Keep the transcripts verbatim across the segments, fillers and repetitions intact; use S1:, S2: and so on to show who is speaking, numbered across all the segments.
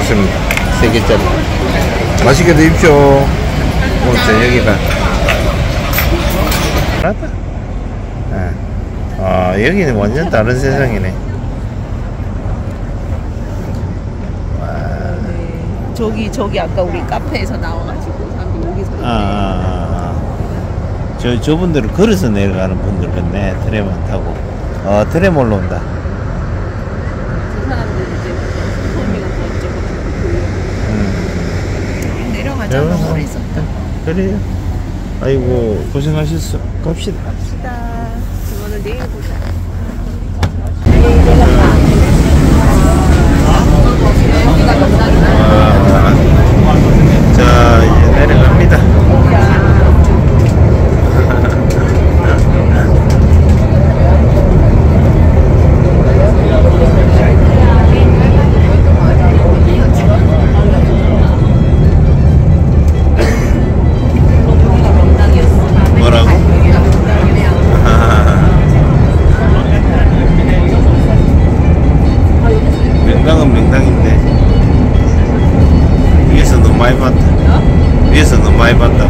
S1: 있습니다. 세 개짜리. 맛있게 드십시오. 오늘 저녁이다. 맞다. 네. 아, 여기는 완전 다른 세상이네.
S2: 저기 저기 아까 우리 카페에서 나와가지고 사람들 여기서
S1: 아, 아, 아. 저, 저분들은 걸어서 내려가는 분들 같네. 트램을 타고. 어, 트램 올라온다.
S2: 그 사람들 이제 소미가 어쩌고 음. 내려가자. 너무 오래 있었다.
S1: 그래요. 아이고, 고생하셨어. 갑시다.
S2: 갑시다. 그거는 내일 보자. 여기가 명당이다.
S1: 자, 이제 내려갑니다. 뭐라고? 명당은 명당인데 위에서 너무 많이 봤다. 위에서 너무 많이 봤다.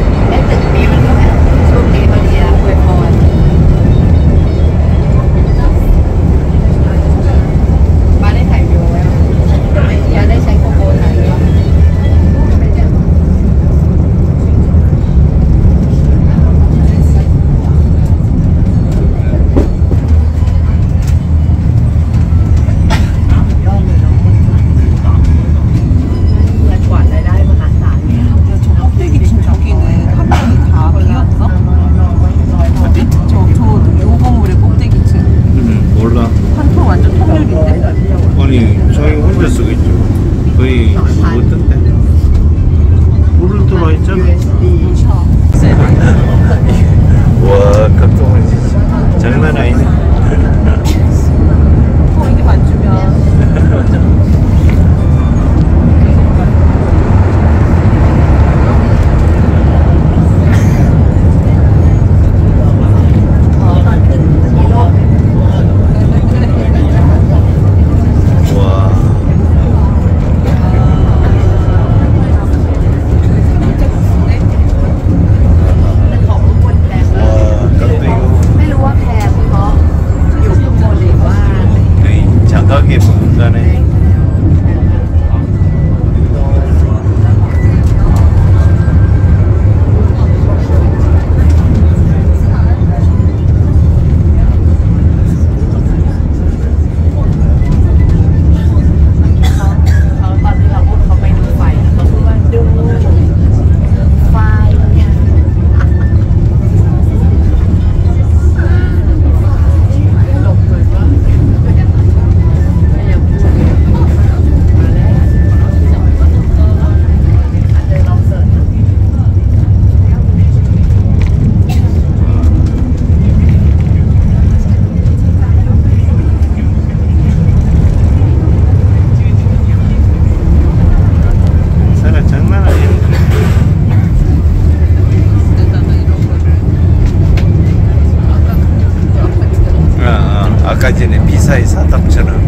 S1: 거의 어떤데? 물을 들어와 있잖아. 와, 각동은 진짜 장난 아니네.
S2: 어, 이게 맞추면
S1: 장가게 본다네. 아까 전에 비사의 사탑처럼.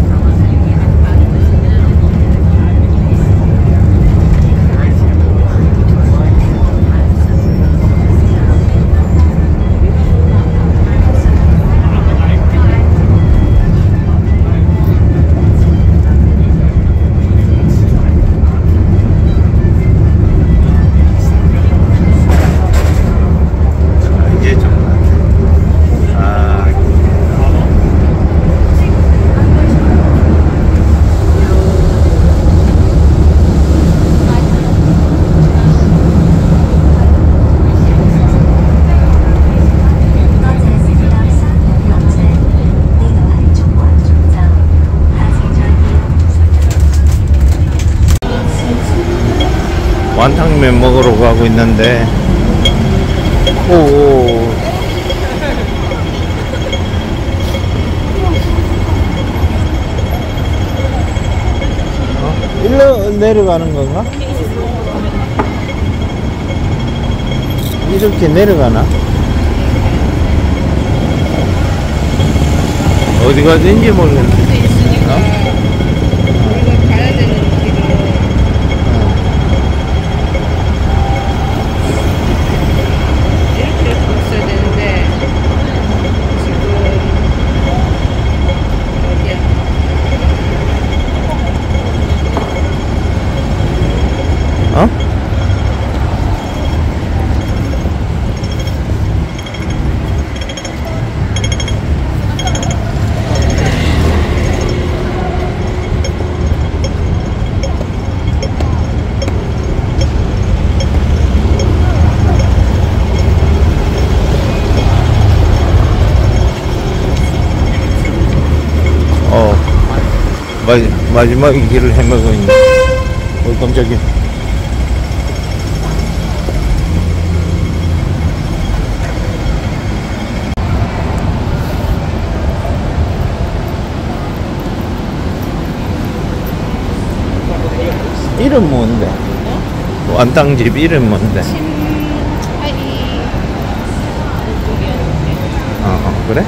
S1: 완탕면 먹으러 가고 있는데, 오, 어? 일로 내려가는 건가? 이렇게 내려가나? 어디 가든지 모르겠네.
S2: 있으니까
S1: 어?
S2: 우리가 가야 되는 길을
S1: 마, 마지막 길을 헤매고 있네. 어, 깜짝이야. 이름 뭔데? 완탕집 이름 뭔데?
S2: 신하이 이쪽이었는데.
S1: 어, 어 그래?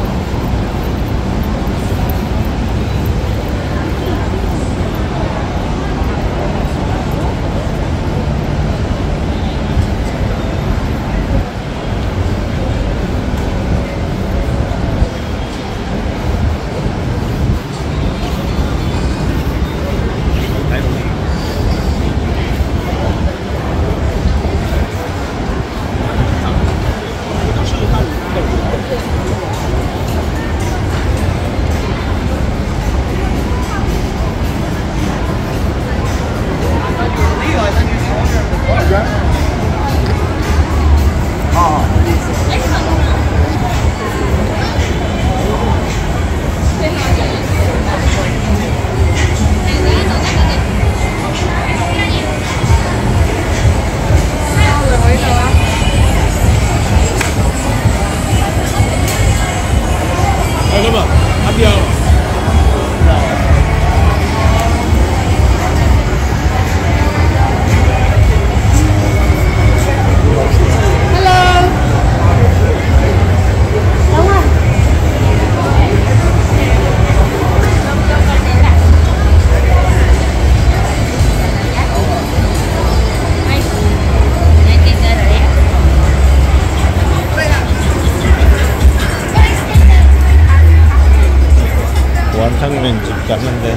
S1: 완탕면 집 갔는데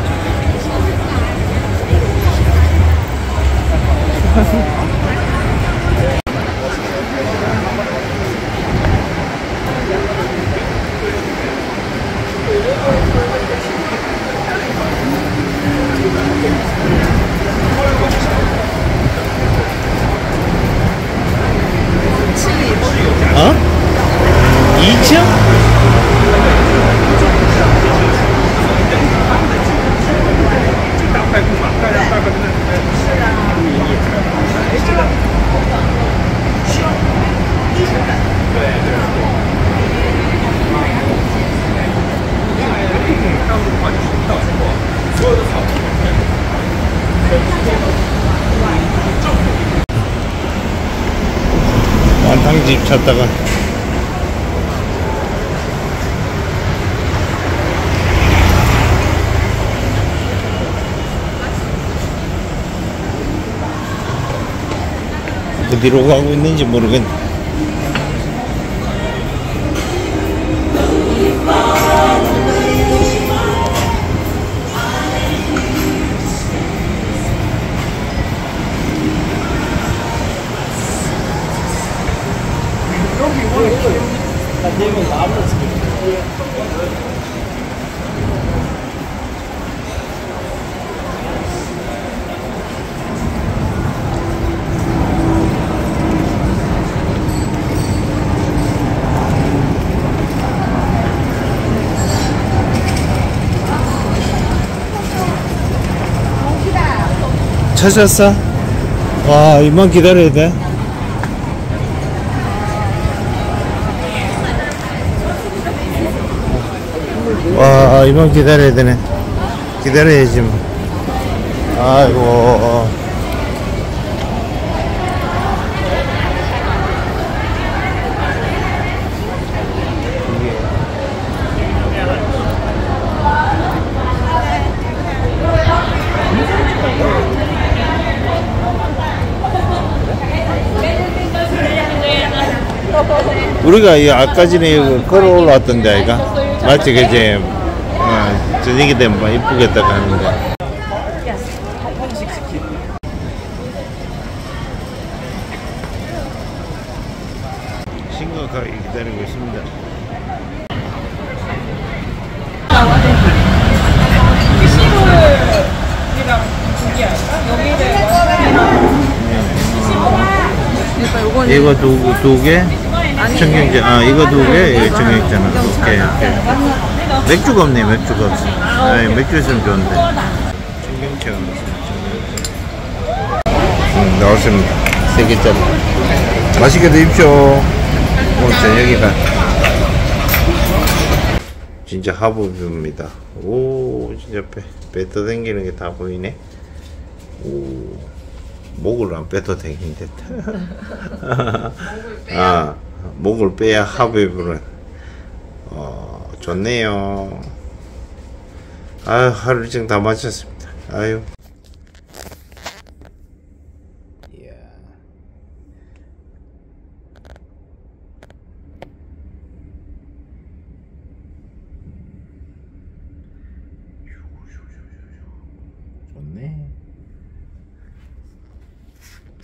S1: 어? 이 층? 완탕집 찾다가 어디로 가고 있는지 모르겠네. 찾았어? 와, 이만 기다려야 돼? 와, 이만 기다려야 되네. 기다려야지 뭐. 아이고. 우리가 이 아까 전에 걸어 올라왔던데 아이가? 맞지 그지? 어, 저녁이 되면 막 이쁘겠다 하는데 심각하게 기다리고 있습니다.
S2: 피시볼이랑 두개 할까? 여기를
S1: 이거 두, 두 개? 청경채. 아, 이거 두 개? 이거 청경채는. 오케이, 오케이. 맥주가 없네, 맥주가 없어. 아이, 맥주 있으면 좋은데. 청경채가 나왔습니다. 음, 나왔습니다. 세 개짜리. 맛있게 드십시오. 오늘 저녁이다. 진짜 하부뷰입니다. 오, 진짜 배, 배 떠당기는 게 다 보이네. 오, 목을 안 빼도 되긴 됐다. 아, 목을 빼야 하부뷰를. 어, 좋네요. 아유, 하루 일정 다 마쳤습니다. 아유.